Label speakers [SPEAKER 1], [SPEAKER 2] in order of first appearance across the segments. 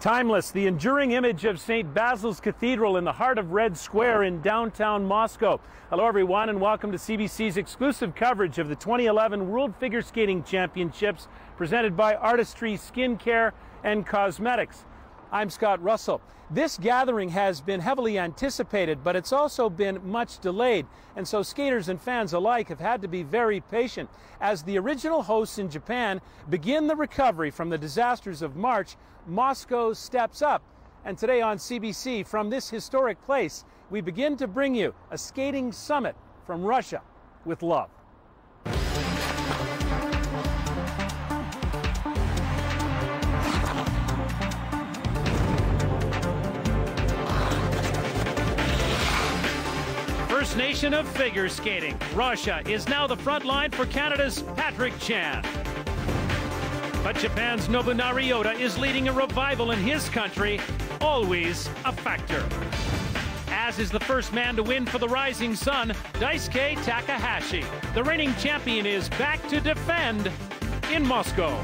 [SPEAKER 1] Timeless, the enduring image of St. Basil's Cathedral in the heart of Red Square in downtown Moscow. Hello everyone and welcome to CBC's exclusive coverage of the 2011 World Figure Skating Championships presented by Artistry Skincare and Cosmetics. I'm Scott Russell. This gathering has been heavily anticipated, but it's also been much delayed, and so skaters and fans alike have had to be very patient. As the original hosts in Japan begin the recovery from the disasters of March, Moscow steps up. And today on CBC, from this historic place, we begin to bring you a skating summit from Russia with love. First nation of figure skating, Russia is now the front line for Canada's Patrick Chan. But Japan's Nobunari Ota is leading a revival in his country, always a factor. As is the first man to win for the Rising Sun, Daisuke Takahashi. The reigning champion is back to defend in Moscow.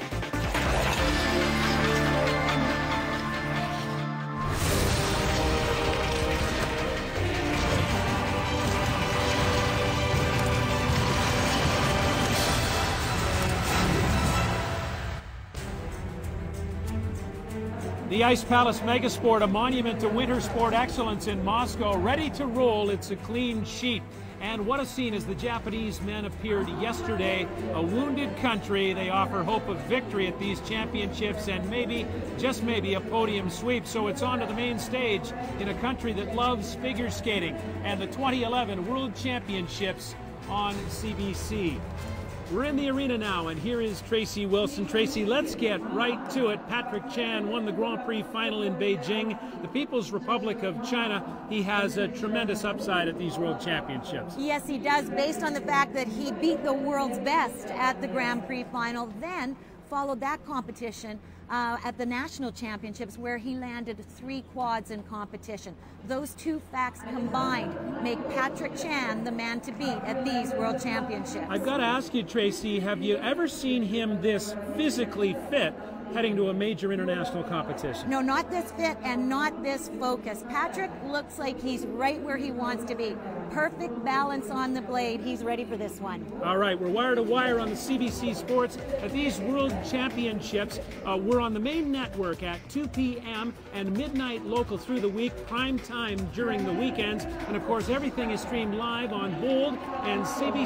[SPEAKER 1] The Ice Palace Megasport, a monument to winter sport excellence in Moscow, ready to roll. It's a clean sheet. And what a scene as the Japanese men appeared yesterday. A wounded country. They offer hope of victory at these championships and maybe, just maybe, a podium sweep. So it's on to the main stage in a country that loves figure skating and the 2011 World Championships on CBC. We're in the arena now, and here is Tracy Wilson. Tracy, let's get right to it. Patrick Chan won the Grand Prix final in Beijing, the People's Republic of China. He has a tremendous upside at these World Championships.
[SPEAKER 2] Yes, he does, based on the fact that he beat the world's best at the Grand Prix final, then followed that competition at the National Championships, where he landed 3 quads in competition. Those two facts combined make Patrick Chan the man to beat at these World Championships.
[SPEAKER 1] I've got to ask you, Tracy, have you ever seen him this physically fit heading to a major international competition?
[SPEAKER 2] No, not this fit and not this focus. Patrick looks like he's right where he wants to be. Perfect balance on the blade. He's ready for this one.
[SPEAKER 1] All right, we're wire to wire on the CBC Sports at these World Championships. We're on the main network at 2 p.m. and midnight local through the week, prime time during the weekends. And of course, everything is streamed live on Bold and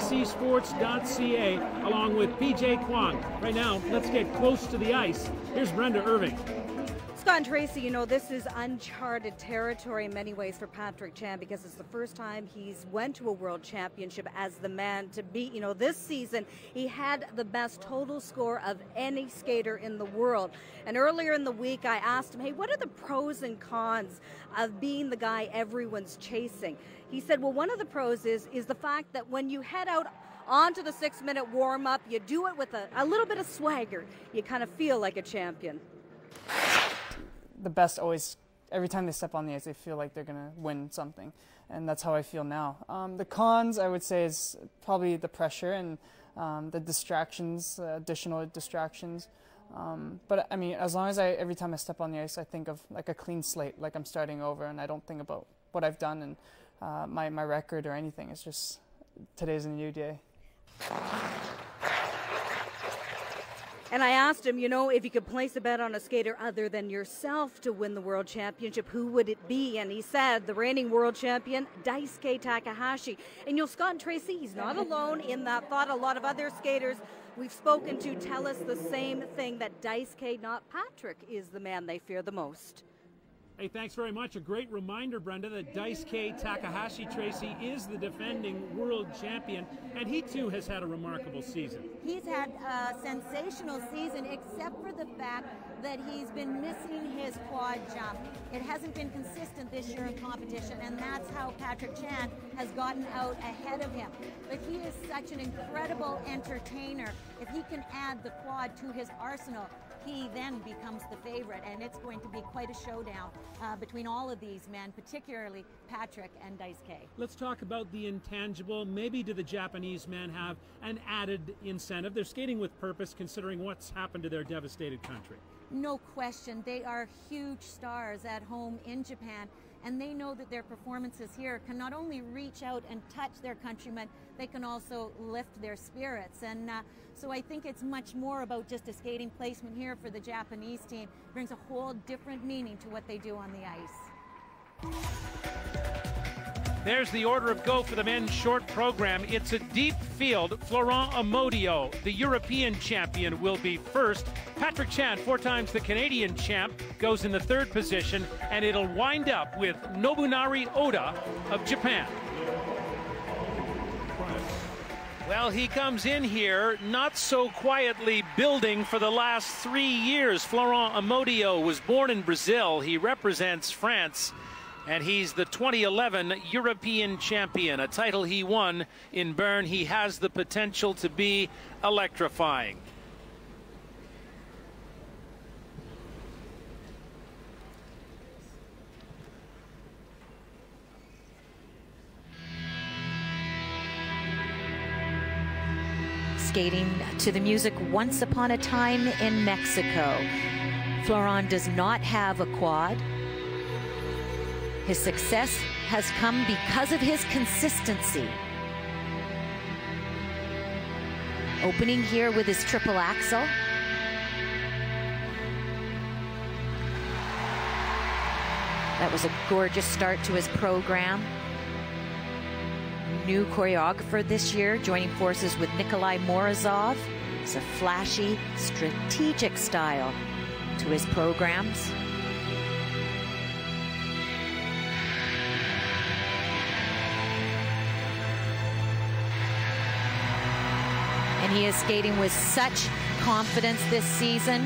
[SPEAKER 1] CBCSports.ca along with PJ Kwong. Right now, let's get close to the ice. Here's Brenda Irving.
[SPEAKER 3] Scott and Tracy, you know, this is uncharted territory in many ways for Patrick Chan because it's the first time he's went to a world championship as the man to beat. You know, this season he had the best total score of any skater in the world. And earlier in the week I asked him, hey, what are the pros and cons of being the guy everyone's chasing? He said, well, one of the pros is the fact that when you head out onto the 6-minute warm-up, you do it with a little bit of swagger. You kind of feel like a champion.
[SPEAKER 4] The best always, every time they step on the ice, they feel like they're going to win something. And that's how I feel now. The cons, I would say, is probably the pressure and the distractions, additional distractions. But I mean, as long as every time I step on the ice, I think of like a clean slate, like I'm starting over, and I don't think about what I've done and my record or anything. It's just, today's a new day.
[SPEAKER 3] And I asked him, you know, if you could place a bet on a skater other than yourself to win the World Championship, who would it be? And he said the reigning world champion, Daisuke Takahashi. And you'll, Scott and Tracy, he's not alone in that thought. A lot of other skaters we've spoken to tell us the same thing, that Daisuke, not Patrick, is the man they fear the most.
[SPEAKER 1] Hey, thanks very much. A great reminder, Brenda, that Daisuke Takahashi, Tracy, is the defending world champion, and he too has had a remarkable season.
[SPEAKER 2] He's had a sensational season, except for the fact that he's been missing his quad jump. It hasn't been consistent this year in competition, and that's how Patrick Chan has gotten out ahead of him. But he is such an incredible entertainer. If he can add the quad to his arsenal, he then becomes the favorite, and it's going to be quite a showdown between all of these men, particularly Patrick and Daisuke.
[SPEAKER 1] Let's talk about the intangible. Maybe do the Japanese men have an added incentive? They're skating with purpose considering what's happened to their devastated country.
[SPEAKER 2] no question, they are huge stars at home in Japan, and they know that their performances here can not only reach out and touch their countrymen, they can also lift their spirits. And so I think it's much more about just a skating placement here for the Japanese team. It brings a whole different meaning to what they do on the ice.
[SPEAKER 1] There's the order of go for the men's short program. It's a deep field. Florent Amodio, the European champion, will be first. Patrick Chan, 4 times the Canadian champ, goes in the 3rd position, and it'll wind up with Nobunari Oda of Japan. Well, he comes in here not so quietly, building for the last 3 years. Florent Amodio was born in Brazil. He represents France, and he's the 2011 European champion, a title he won in Bern. He has the potential to be electrifying.
[SPEAKER 2] Skating to the music Once Upon a Time in Mexico. Florent does not have a quad. His success has come because of his consistency. Opening here with his triple axel. That was a gorgeous start to his program. New choreographer this year, joining forces with Nikolai Morozov. It's a flashy, strategic style to his programs. And he is skating with such confidence this season.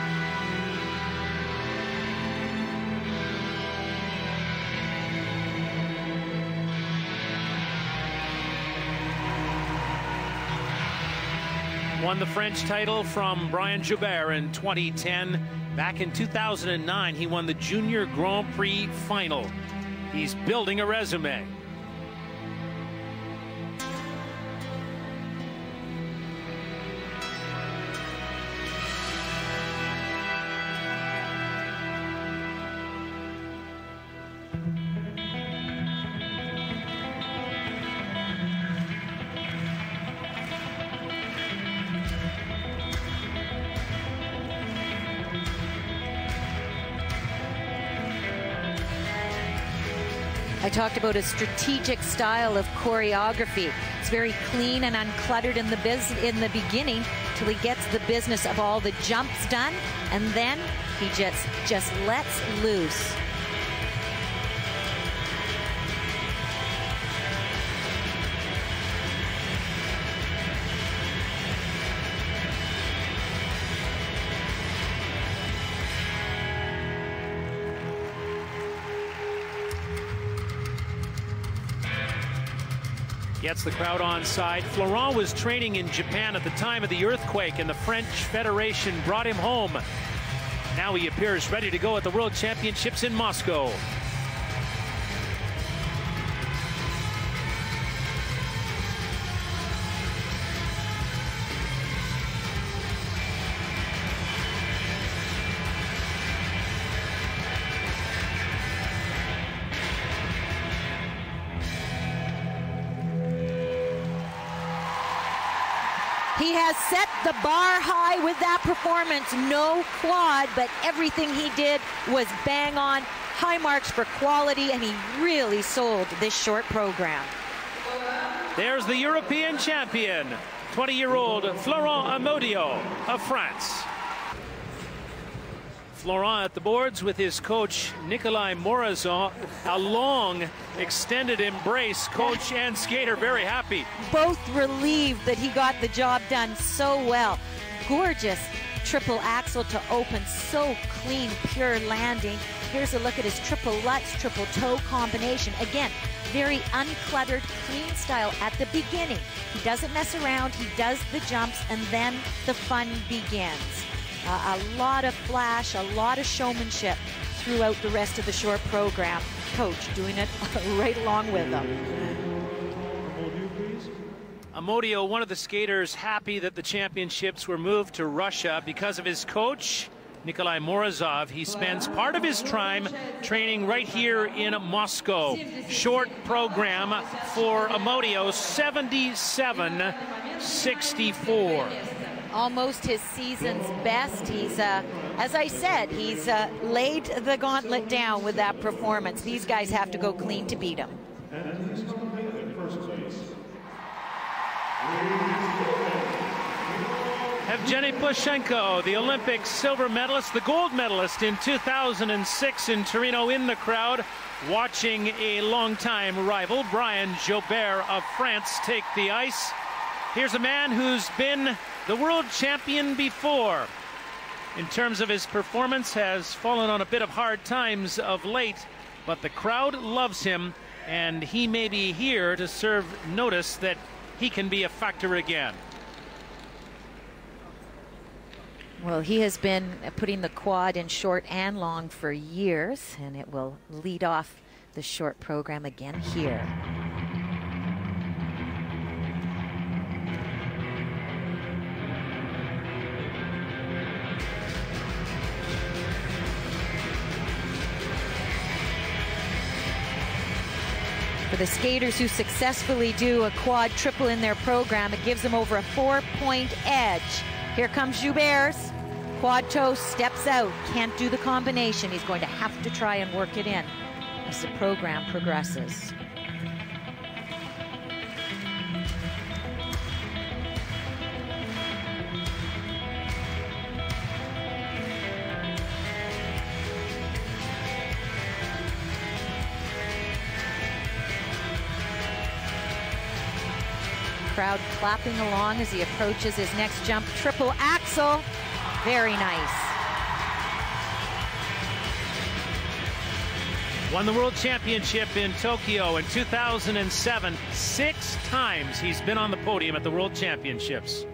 [SPEAKER 1] Won the French title from Brian Joubert in 2010. Back in 2009, he won the Junior Grand Prix final. He's building a resume.
[SPEAKER 2] I talked about a strategic style of choreography. It's very clean and uncluttered in the beginning till he gets the business of all the jumps done, and then he just lets loose.
[SPEAKER 1] Gets the crowd on side. Florent was training in Japan at the time of the earthquake, and the French Federation brought him home. Now he appears ready to go at the World Championships in Moscow.
[SPEAKER 2] He has set the bar high with that performance. No quad, but everything he did was bang on. High marks for quality, and he really sold this short program.
[SPEAKER 1] There's the European champion, 20-year-old Florent Amodio of France. Florent at the boards with his coach Nikolai Morozov. A long extended embrace. Coach and skater very happy.
[SPEAKER 2] Both relieved that he got the job done so well. Gorgeous triple axel to open, so clean, pure landing. Here's a look at his triple Lutz, triple toe combination. Again, very uncluttered, clean style at the beginning. He doesn't mess around, he does the jumps, and then the fun begins. A lot of flash, a lot of showmanship throughout the rest of the short program. Coach doing it right along with them.
[SPEAKER 1] Amodio, one of the skaters, happy that the championships were moved to Russia because of his coach, Nikolai Morozov. He spends part of his time training right here in Moscow. Short program for Amodio, 77-64.
[SPEAKER 2] Almost his season's best. He's, as I said, he's laid the gauntlet down with that performance. These guys have to go clean to beat him.
[SPEAKER 1] Evgeny Plushenko, the Olympic silver medalist, the gold medalist in 2006 in Torino, in the crowd, watching a longtime rival, Brian Jobert of France, take the ice. Here's a man who's been the world champion before. In terms of his performance, has fallen on a bit of hard times of late, but the crowd loves him, and he may be here to serve notice that he can be a factor again.
[SPEAKER 2] Well, he has been putting the quad in short and long for years, and it will lead off the short program again here. For the skaters who successfully do a quad triple in their program, it gives them over a 4-point edge. Here comes Joubert's. Quad toe steps out, can't do the combination. He's going to have to try and work it in as the program progresses. Crowd clapping along as he approaches his next jump. Triple axel. Very nice.
[SPEAKER 1] Won the World Championship in Tokyo in 2007. 6 times he's been on the podium at the World Championships.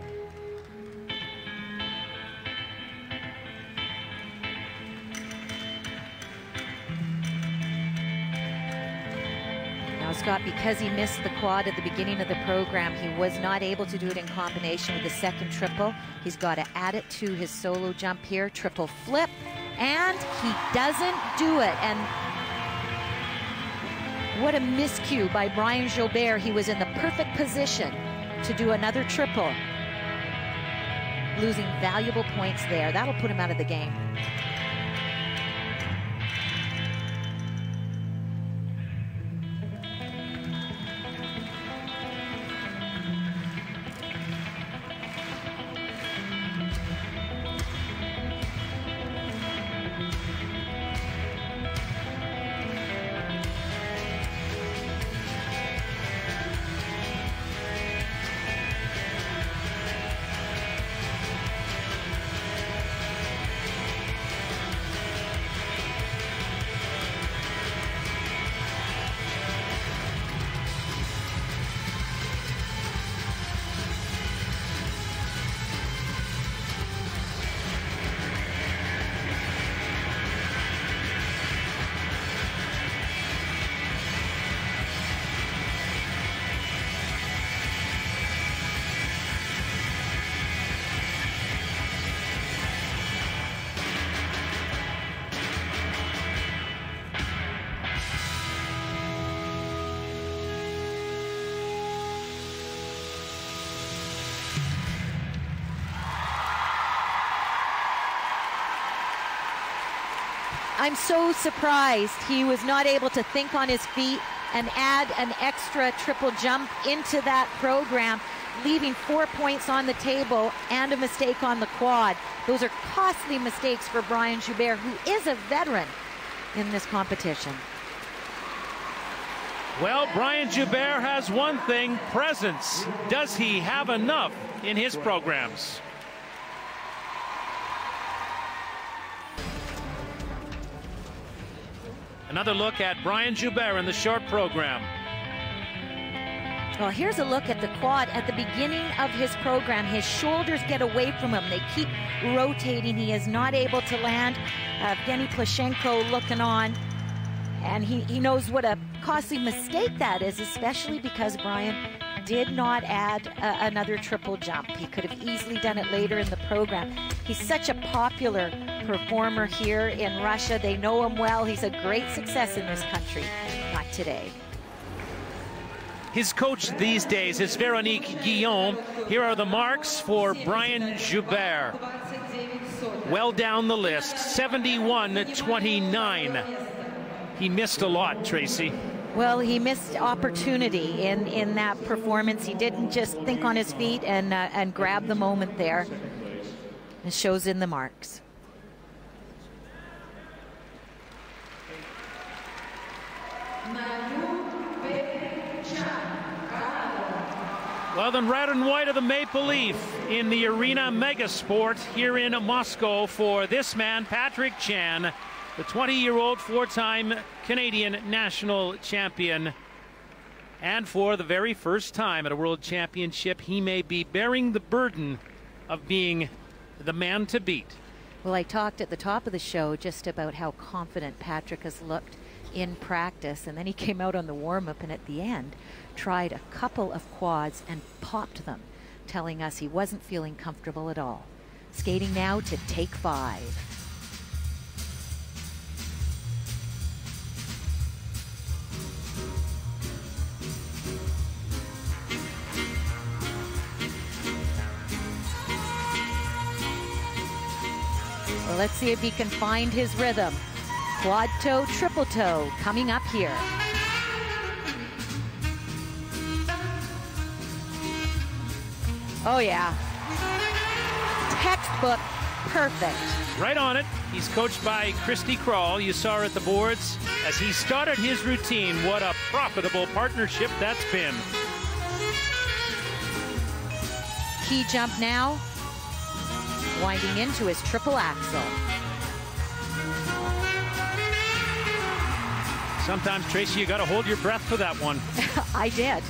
[SPEAKER 2] Scott, because he missed the quad at the beginning of the program, he was not able to do it in combination with the second triple. He's got to add it to his solo jump here, triple flip, and he doesn't do it. And what a miscue by Brian Jobert. He was in the perfect position to do another triple. Losing valuable points there. That'll put him out of the game. I'm so surprised he was not able to think on his feet and add an extra triple jump into that program, leaving 4 points on the table and a mistake on the quad. Those are costly mistakes for Brian Joubert, who is a veteran in this competition.
[SPEAKER 1] Well, Brian Joubert has one thing: presence. Does he have enough in his programs? Another look at Brian Joubert in the short program.
[SPEAKER 2] Well, here's a look at the quad. At the beginning of his program, his shoulders get away from him. They keep rotating. He is not able to land. Evgeny Plushenko looking on. And he knows what a costly mistake that is, especially because Brian did not add another triple jump. He could have easily done it later in the program. He's such a popular performer here in Russia. They know him well. He's a great success in this country. Not today.
[SPEAKER 1] His coach these days is Véronique Guillaume. Here are the marks for Brian Joubert. Well down the list, 71-29. He missed a lot, Tracy.
[SPEAKER 2] Well, he missed opportunity in that performance. He didn't just think on his feet and grab the moment there. It shows in the marks.
[SPEAKER 1] Well, the red and white of the Maple Leaf in the Arena Megasport here in Moscow for this man, Patrick Chan, the 20-year-old four-time Canadian national champion. And for the very first time at a world championship, he may be bearing the burden of being the man to beat.
[SPEAKER 2] Well, I talked at the top of the show just about how confident Patrick has looked in practice, and then he came out on the warm-up and at the end tried a couple of quads and popped them, telling us he wasn't feeling comfortable at all. Skating now to take 5. Well, let's see if he can find his rhythm. Quad toe, triple toe coming up here. Oh yeah, textbook perfect.
[SPEAKER 1] Right on it. He's coached by Christy Kroll. You saw her at the boards as he started his routine. What a profitable partnership that's been.
[SPEAKER 2] Key jump now, winding into his triple axel.
[SPEAKER 1] Sometimes, Tracy, you got to hold your breath for that one.
[SPEAKER 2] I did.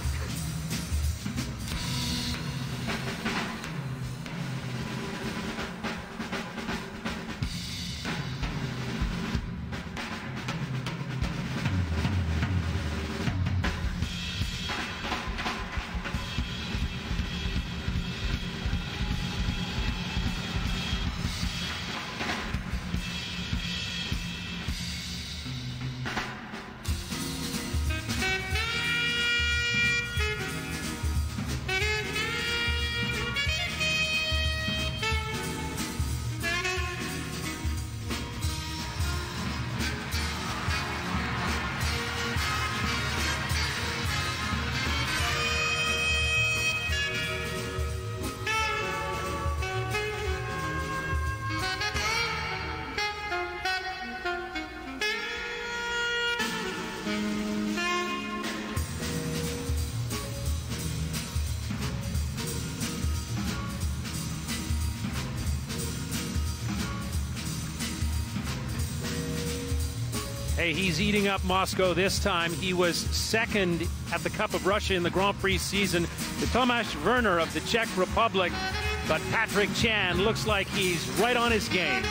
[SPEAKER 1] Hey, he's eating up Moscow this time. He was second at the Cup of Russia in the Grand Prix season to Tomáš Werner of the Czech Republic. But Patrick Chan looks like he's right on his game.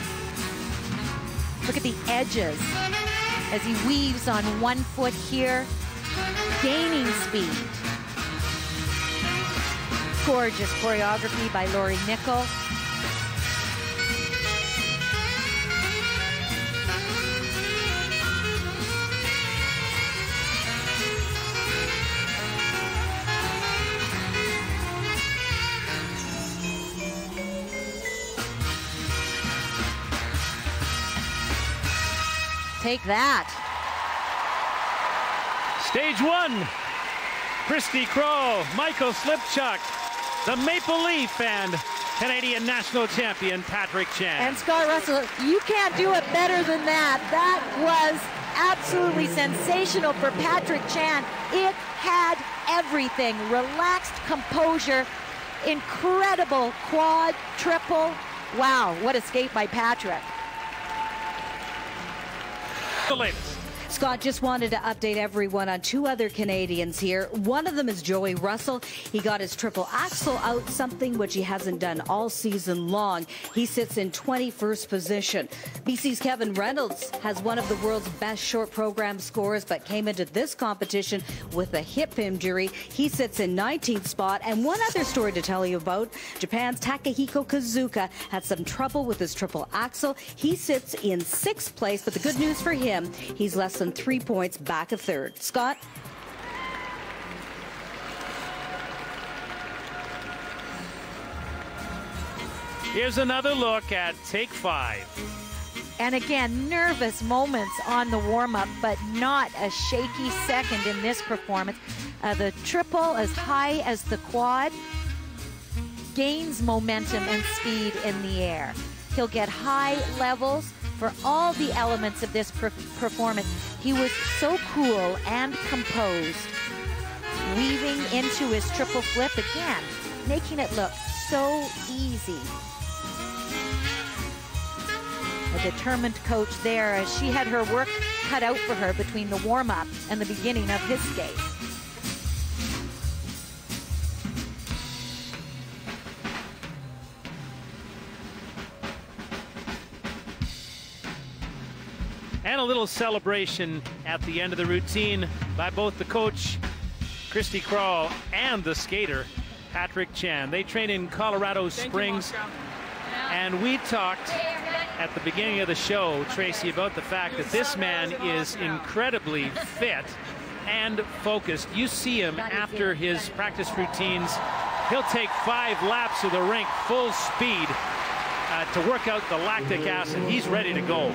[SPEAKER 2] Look at the edges as he weaves on one foot here, gaining speed. Gorgeous choreography by Lori Nickel. Take that.
[SPEAKER 1] Stage 1. Christy Kroll, Michael Slipchuk, the Maple Leaf, and Canadian national champion Patrick Chan.
[SPEAKER 2] And Scott Russell, you can't do it better than that. That was absolutely sensational for Patrick Chan. It had everything. Relaxed composure, incredible quad, triple. Wow, what a skate by Patrick.
[SPEAKER 1] The latest.
[SPEAKER 3] Scott, just wanted to update everyone on two other Canadians here. One of them is Joey Russell. He got his triple axel out, something which he hasn't done all season long. He sits in 21st position. BC's Kevin Reynolds has one of the world's best short program scores, but came into this competition with a hip injury. He sits in 19th spot. And one other story to tell you about, Japan's Takahiko Kazuka had some trouble with his triple axel. He sits in 6th place, but the good news for him, he's less than 3 points back of third. Scott?
[SPEAKER 1] Here's another look at take 5.
[SPEAKER 5] And again, nervous moments on the warm-up, but not a shaky second in this performance. The triple as high as the quad gains momentum and speed in the air. He'll get high levels for all the elements of this performance. He was so cool and composed, weaving into his triple flip again, making it look so easy. A determined coach there, as she had her work cut out for her between the warm-up and the beginning of his skate.
[SPEAKER 1] And a little celebration at the end of the routine by both the coach, Christy Crawl, and the skater, Patrick Chan. They train in Colorado Springs. And we talked at the beginning of the show, Tracy, about the fact that this man is incredibly fit and focused. You see him after his practice routines. He'll take 5 laps of the rink full speed to work out the lactic acid. He's ready to go.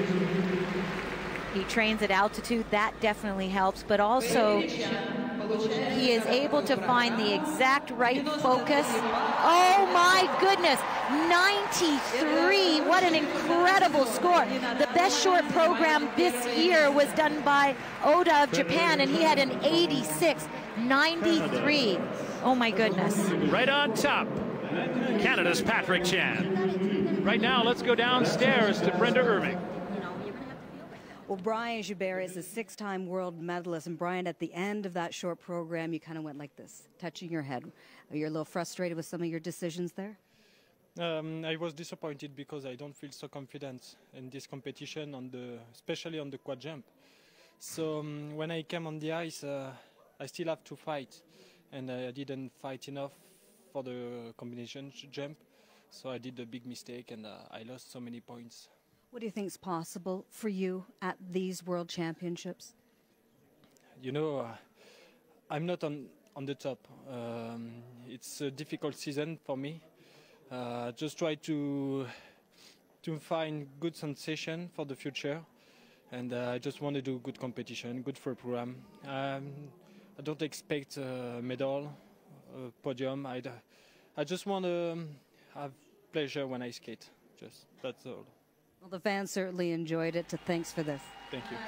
[SPEAKER 5] He trains at altitude. That definitely helps, but also he is able to find the exact right focus. Oh my goodness, 93, what an incredible score. The best short program this year was done by Oda of Japan, and he had an 86, 93. Oh my goodness.
[SPEAKER 1] Right on top, Canada's Patrick Chan. Right now, let's go downstairs to Brenda Irving.
[SPEAKER 3] Well, Brian Joubert is a 6-time world medalist. And Brian, at the end of that short program, you kind of went like this, touching your head. Are you a little frustrated with some of your decisions there?
[SPEAKER 6] I was disappointed because I don't feel so confident in this competition, especially on the quad jump. So when I came on the ice, I still have to fight. And I didn't fight enough for the combination jump. So I did a big mistake, and I lost so many points.
[SPEAKER 3] What do you think is possible for you at these World Championships?
[SPEAKER 6] You know, I'm not on the top. It's a difficult season for me. Just try to find good sensation for the future, and I just want to do good competition, good for a program. I don't expect a medal, a podium. I just want to have pleasure when I skate. That's all.
[SPEAKER 3] Well, the fans certainly enjoyed it. So thanks for this.
[SPEAKER 6] Thank you.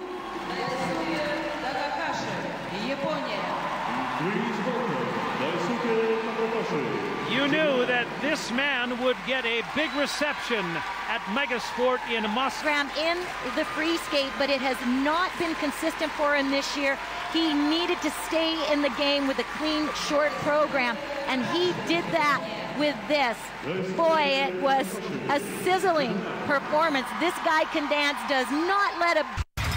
[SPEAKER 1] You knew that this man would get a big reception at Megasport in Moscow.
[SPEAKER 5] In the free skate, but it has not been consistent for him this year. He needed to stay in the game with a clean short program, and he did that with this. Boy, it was a sizzling performance. This guy can dance, does not let a...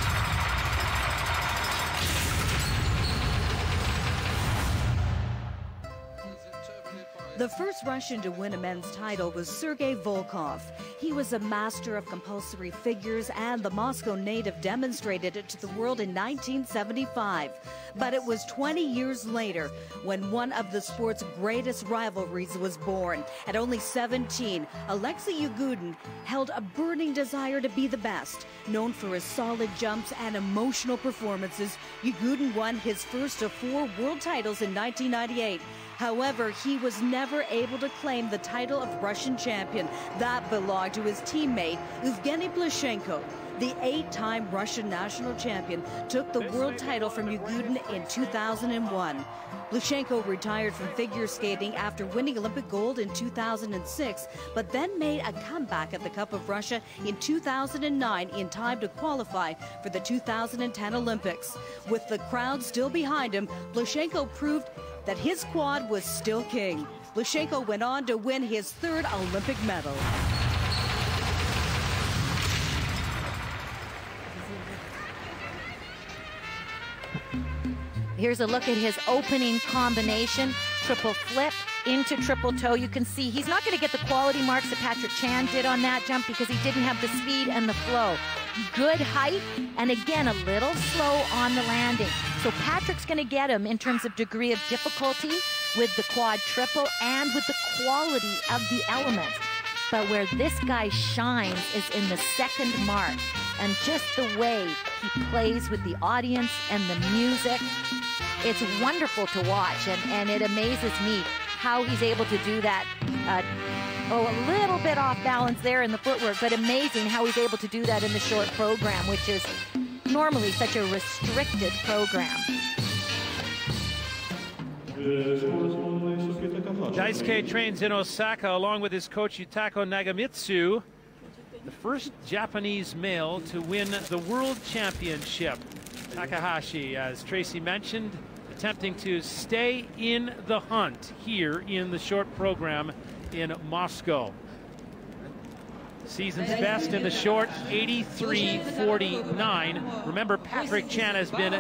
[SPEAKER 3] The first Russian to win a men's title was Sergei Volkov. He was a master of compulsory figures, and the Moscow native demonstrated it to the world in 1975. But it was 20 years later when one of the sport's greatest rivalries was born. At only 17, Alexei Yagudin held a burning desire to be the best. Known for his solid jumps and emotional performances, Yagudin won his first of 4 world titles in 1998. However, he was never able to claim the title of Russian champion. That belonged to his teammate, Evgeny Plushenko. The 8-time Russian national champion took the world title from Yegudin in 2001. Blushenko retired from figure skating after winning Olympic gold in 2006, but then made a comeback at the Cup of Russia in 2009 in time to qualify for the 2010 Olympics. With the crowd still behind him, Blushenko proved that his quad was still king. Blushenko went on to win his 3rd Olympic medal.
[SPEAKER 5] Here's a look at his opening combination. Triple flip into triple toe. You can see he's not going to get the quality marks that Patrick Chan did on that jump because he didn't have the speed and the flow. Good height, and again, a little slow on the landing. So Patrick's going to get him in terms of degree of difficulty with the quad triple and with the quality of the elements. But where this guy shines is in the second mark, and just the way he plays with the audience and the music. It's wonderful to watch, and it amazes me how he's able to do that. A little bit off balance there in the footwork, but amazing how he's able to do that in the short program, which is normally such a restricted program.
[SPEAKER 1] Daisuke trains in Osaka along with his coach Yutako Nagamitsu, the first Japanese male to win the World Championship. Takahashi, as Tracy mentioned, attempting to stay in the hunt here in the short program in Moscow. Season's best in the short, 83.49. Remember, Patrick Chan has been at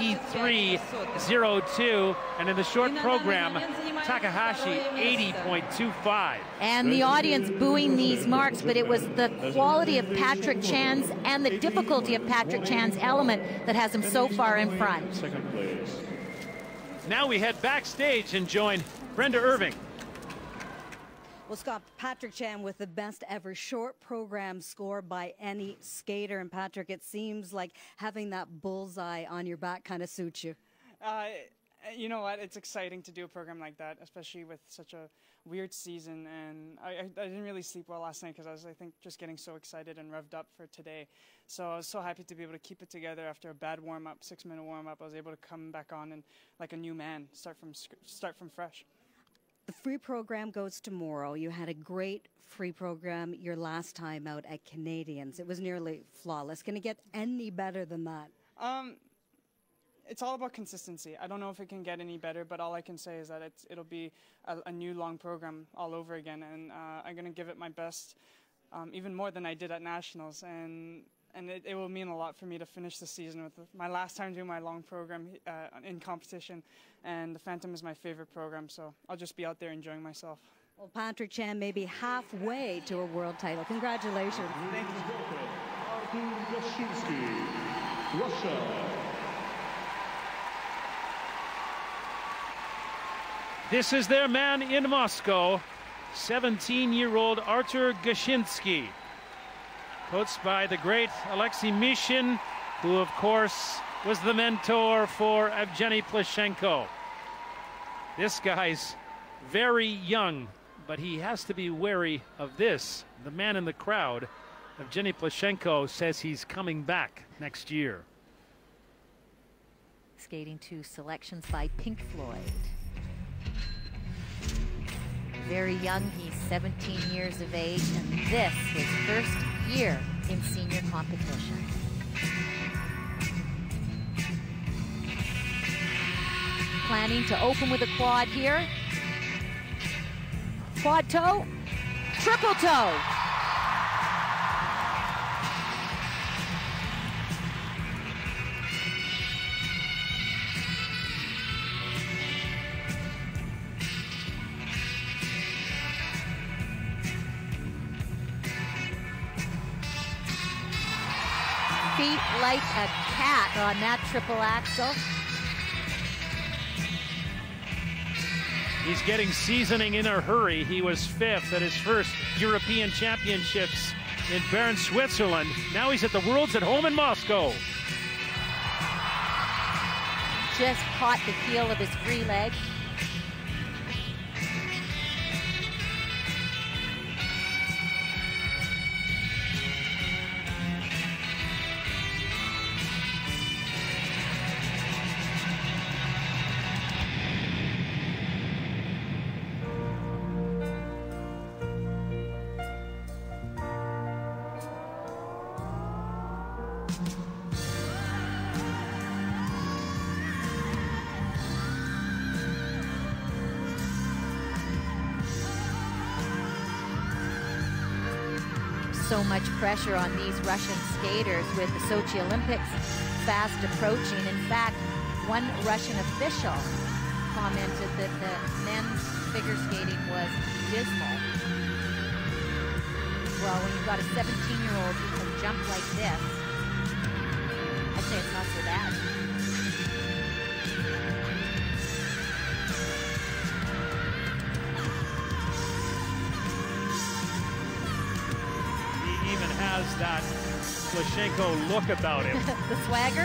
[SPEAKER 1] 93.02, and in the short program, Takahashi 80.25.
[SPEAKER 5] And the audience booing these marks, but it was the quality of Patrick Chan's and the difficulty of Patrick Chan's element that has him so far in front.
[SPEAKER 1] Now we head backstage and join Brenda Irving.
[SPEAKER 3] Well, Scott, Patrick Chan with the best ever short program score by any skater. And Patrick, it seems like having that bullseye on your back kind of suits you.
[SPEAKER 4] You know what? It's exciting to do a program like that, especially with such a weird season. And I didn't really sleep well last night because I was, I think, just getting so excited and revved up for today. So I was so happy to be able to keep it together after a bad warm-up, 6-minute warm-up. I was able to come back on and, like a new man, start from fresh.
[SPEAKER 3] The free program goes tomorrow. You had a great free program your last time out at Canadians. It was nearly flawless. Can it get any better than that?
[SPEAKER 4] It's all about consistency. I don't know if it can get any better, but all I can say is that it'll be a new long program all over again, and I'm going to give it my best, even more than I did at Nationals, and it will mean a lot for me to finish the season with my last time doing my long program in competition, and the Phantom is my favorite program, so I'll just be out there enjoying myself.
[SPEAKER 3] Well, Patrick Chan may be halfway to a world title. Congratulations.
[SPEAKER 4] Thank you.
[SPEAKER 7] Russia.
[SPEAKER 1] This is their man in Moscow, 17-year-old Artur Gashinsky, coached by the great Alexei Mishin, who, of course, was the mentor for Evgeny Plushenko. This guy's very young, but he has to be wary of this. The man in the crowd, Evgeny Plushenko, says he's coming back next year.
[SPEAKER 5] Skating to selections by Pink Floyd. Very young, he's 17 years of age, and this his first year in senior competition. Planning to open with a quad here. Quad toe, triple toe. Feet like a cat on that triple axel.
[SPEAKER 1] He's getting seasoning in a hurry. He was 5th at his first European Championships in Bern, Switzerland. Now he's at the Worlds at home in Moscow.
[SPEAKER 5] Just caught the heel of his free leg. so much pressure on these Russian skaters with the Sochi Olympics fast approaching. In fact, one Russian official commented that the men's figure skating was dismal. Well, when you've got a 17-year-old who can jump like this, I'd say it's not so bad.
[SPEAKER 1] He even has that Plushenko look about him.
[SPEAKER 5] The swagger?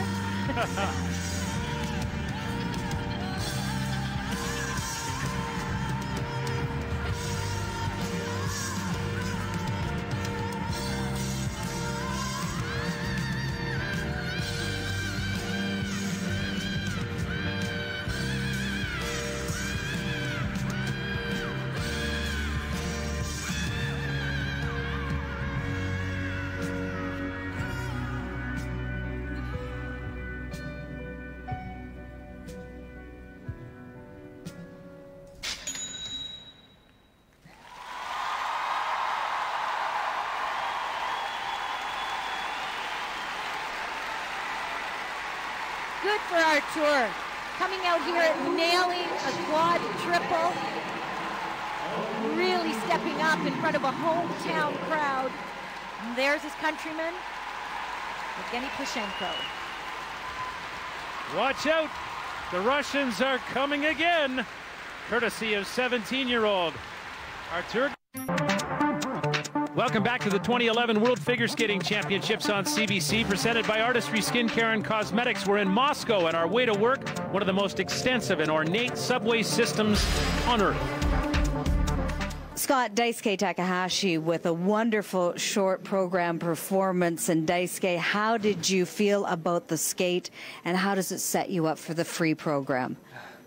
[SPEAKER 5] Good for Artur. Coming out here nailing a quad triple. Really stepping up in front of a hometown crowd. And there's his countryman, Evgeny Plushenko.
[SPEAKER 1] Watch out. The Russians are coming again. Courtesy of 17-year-old Artur. Welcome back to the 2011 World Figure Skating Championships on CBC, presented by Artistry Skincare and Cosmetics. We're in Moscow on our way to work, one of the most extensive and ornate subway systems on Earth.
[SPEAKER 3] Scott, Daisuke Takahashi with a wonderful short program performance. And Daisuke, how did you feel about the skate, and how does it set you up for the free program?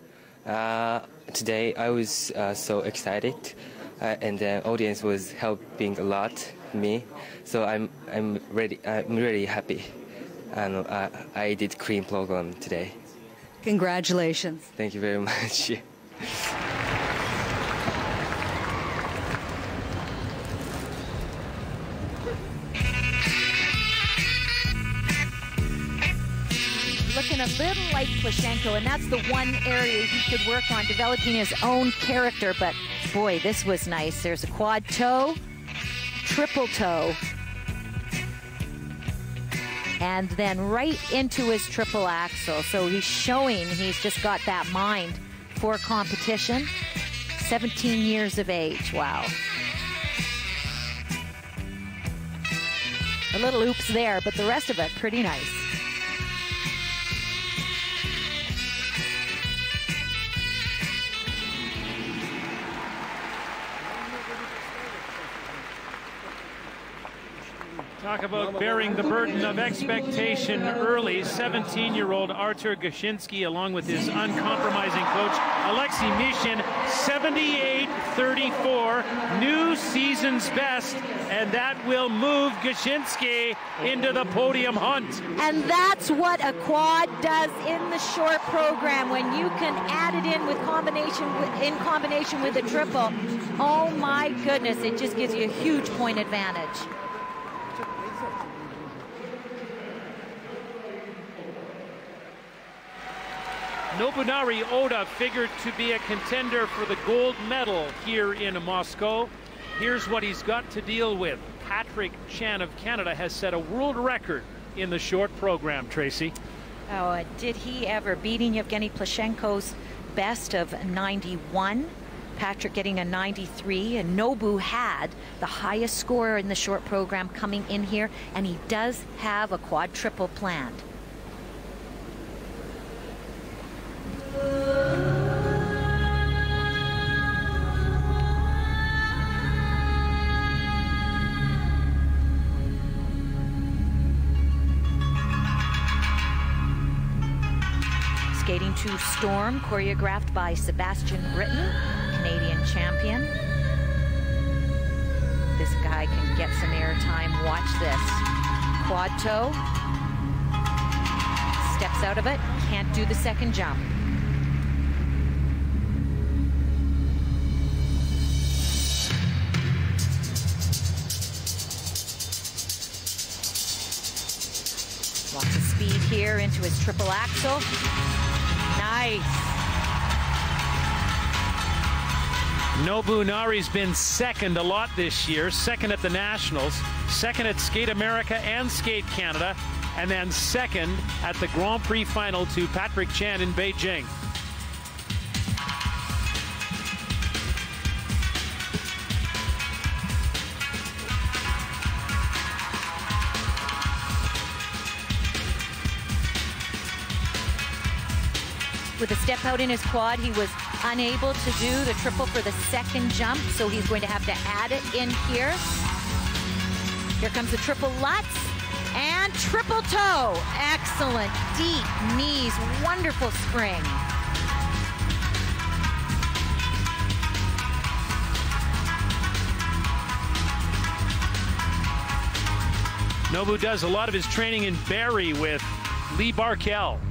[SPEAKER 8] Today I was so excited. And the audience was helping a lot me, so I'm really happy. And I did clean program today.
[SPEAKER 3] Congratulations.
[SPEAKER 8] Thank you very much.
[SPEAKER 5] Looking a little like Plushenko, and that's the one area he could work on, developing his own character. But boy, this was nice. There's a quad toe, triple toe, and then right into his triple axel. So he's showing he's just got that mind for competition. 17 years of age. Wow. A little oops there, but the rest of it pretty nice.
[SPEAKER 1] Talk about bearing the burden of expectation early. 17-year-old Artur Gashinsky, along with his uncompromising coach, Alexei Mishin, 78-34, new season's best, and that will move Gashinsky into the podium hunt.
[SPEAKER 5] And that's what a quad does in the short program. When you can add it in with in combination with a triple, oh my goodness, it just gives you a huge point advantage.
[SPEAKER 1] Nobunari Oda figured to be a contender for the gold medal here in Moscow. Here's what he's got to deal with. Patrick Chan of Canada has set a world record in the short program, Tracy.
[SPEAKER 5] Oh, did he ever, beating Evgeny Plushenko's best of 91? Patrick getting a 93, and Nobu had the highest score in the short program coming in here, and he does have a quad triple planned. Skating to Storm, choreographed by Sebastian Britten, Canadian champion. This guy can get some airtime. Watch this. Quad toe. Steps out of it. Can't do the second jump. Lots of speed here into his triple axel. Nice.
[SPEAKER 1] Nobunari's been second a lot this year, second at the Nationals, second at Skate America and Skate Canada, and then second at the Grand Prix final to Patrick Chan in Beijing.
[SPEAKER 5] With a step out in his quad, he was unable to do the triple for the second jump, so he's going to have to add it in here. Here comes the triple Lutz and triple toe. Excellent, deep knees, wonderful spring.
[SPEAKER 1] Nobu does a lot of his training in Barrie with Lee Barkell.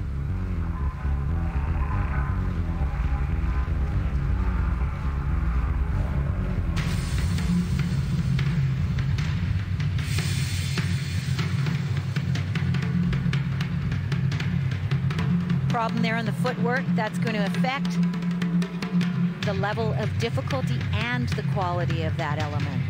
[SPEAKER 5] Problem there on the footwork, that's going to affect the level of difficulty and the quality of that element.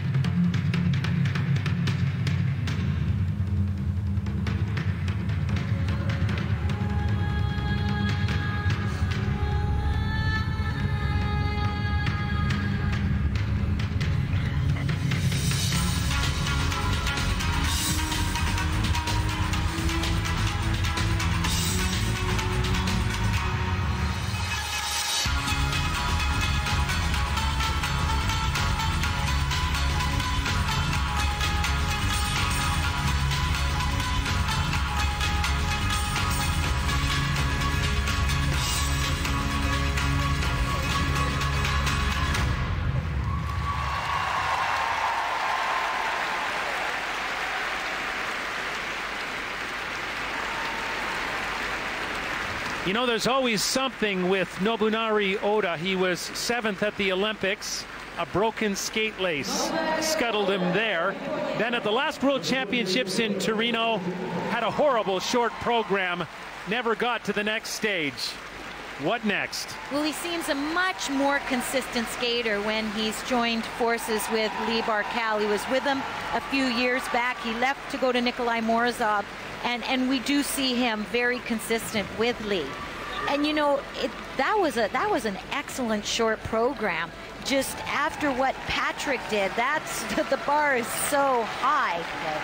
[SPEAKER 1] You know, there's always something with Nobunari Oda. He was 7th at the Olympics. A broken skate lace scuttled him there. Then at the last World Championships in Torino, had a horrible short program, never got to the next stage. What next?
[SPEAKER 5] Well, he seems a much more consistent skater when he's joined forces with Lee Barkell. He was with him a few years back. He left to go to Nikolai Morozov, and we do see him very consistent with Lee. And you know, that was an excellent short program. Just after what Patrick did, the bar is so high,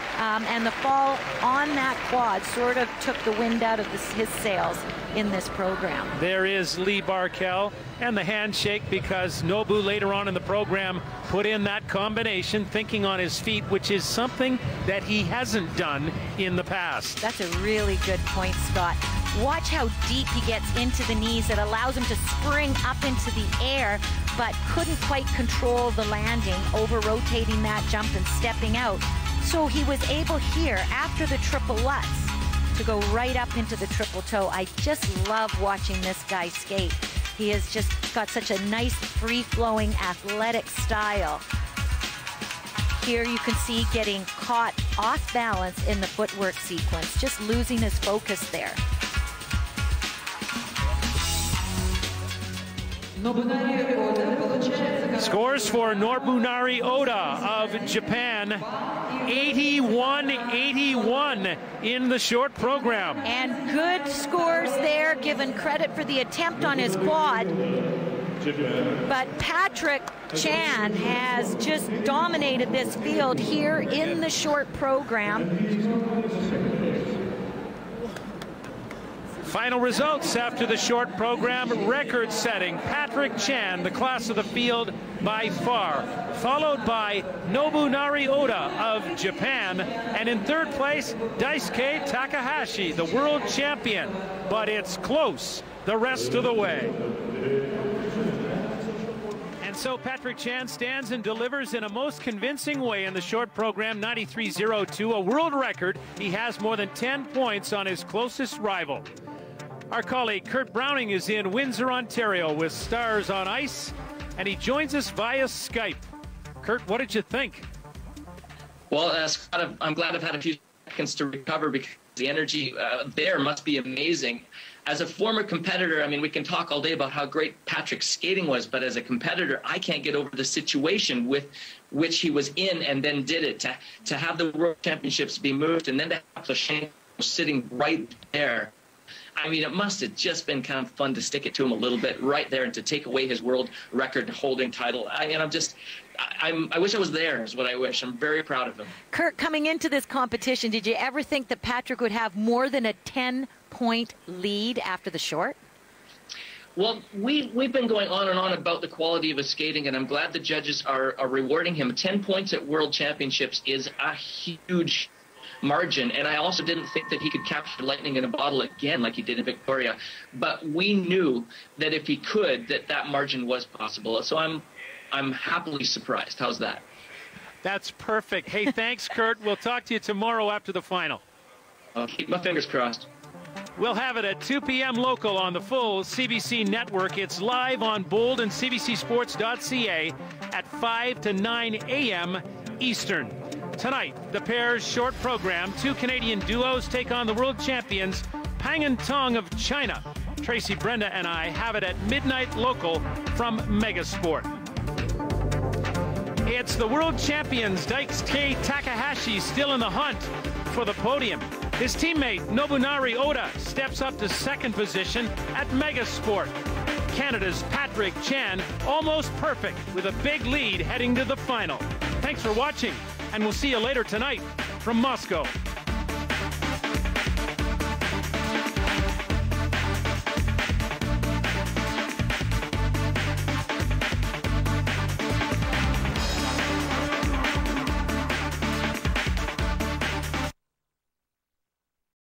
[SPEAKER 5] and the fall on that quad sort of took the wind out of his sails in this program.
[SPEAKER 1] There is Lee Barkell and the handshake, because Nobu later on in the program put in that combination, thinking on his feet, which is something that he hasn't done in the past.
[SPEAKER 5] That's a really good point, Scott. Watch how deep he gets into the knees. It allows him to spring up into the air, but couldn't quite control the landing, over-rotating that jump and stepping out. So he was able here, after the triple Lutz, to go right up into the triple toe. I just love watching this guy skate. He has just got such a nice, free-flowing, athletic style. Here you can see getting caught off balance in the footwork sequence, just losing his focus there.
[SPEAKER 1] Scores for Nobunari Oda of Japan, 81-81 in the short program.
[SPEAKER 5] And good scores there, given credit for the attempt on his quad. But Patrick Chan has just dominated this field here in the short program.
[SPEAKER 1] Final results after the short program: record-setting Patrick Chan, the class of the field by far, followed by Nobunari Oda of Japan, and in third place, Daisuke Takahashi, the world champion. But it's close the rest of the way. And so Patrick Chan stands and delivers in a most convincing way in the short program, 93.02, a world record. He has more than 10 points on his closest rival. Our colleague Kurt Browning is in Windsor, Ontario with Stars on Ice, and he joins us via Skype. Kurt, what did you think?
[SPEAKER 9] Well, Scott, I'm glad I've had a few seconds to recover because the energy there must be amazing. As a former competitor, I mean, we can talk all day about how great Patrick's skating was, but as a competitor, I can't get over the situation with which he was in and then did it. To have the World Championships be moved and then to have Plushenko sitting right there. I mean, it must have just been kind of fun to stick it to him a little bit right there and to take away his world record holding title. I wish I was there is what I wish. I'm very proud of him.
[SPEAKER 5] Kurt, coming into this competition, did you ever think that Patrick would have more than a 10-point lead after the short?
[SPEAKER 9] Well, we've been going on and on about the quality of his skating, and I'm glad the judges are rewarding him. 10 points at World Championships is a huge margin, and I also didn't think that he could capture lightning in a bottle again like he did in Victoria. But we knew that if he could, that margin was possible. So I'm happily surprised. How's that?
[SPEAKER 1] That's perfect. Hey, thanks, Kurt. We'll talk to you tomorrow after the final.
[SPEAKER 9] I'll keep my fingers crossed.
[SPEAKER 1] We'll have it at 2 p.m. local on the full CBC network. It's live on Bold and CBCSports.ca at 5 to 9 a.m. Eastern. Tonight, the pair's short program. 2 Canadian duos take on the world champions, Pang and Tong of China. Tracy Brenda and I have it at midnight local from Megasport. It's the world champions, Daisuke Takahashi, still in the hunt for the podium. His teammate, Nobunari Oda, steps up to second position at Megasport. Canada's Patrick Chan, almost perfect, with a big lead heading to the final. Thanks for watching, and we'll see you later tonight from Moscow.